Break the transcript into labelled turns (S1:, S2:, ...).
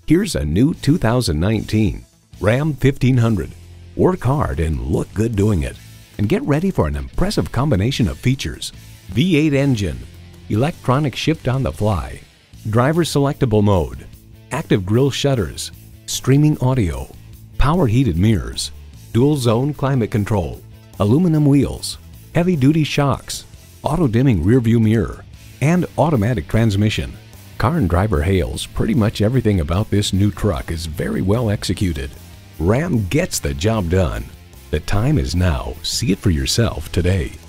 S1: Here's a new 2019 Ram 1500. Work hard and look good doing it. And get ready for an impressive combination of features. V8 engine, electronic shift on the fly, driver selectable mode, active grille shutters, streaming audio, power heated mirrors, dual zone climate control, aluminum wheels, heavy duty shocks, auto dimming rear view mirror, and automatic transmission. Car and Driver hails pretty much everything about this new truck is very well executed. Ram gets the job done. The time is now. See it for yourself today.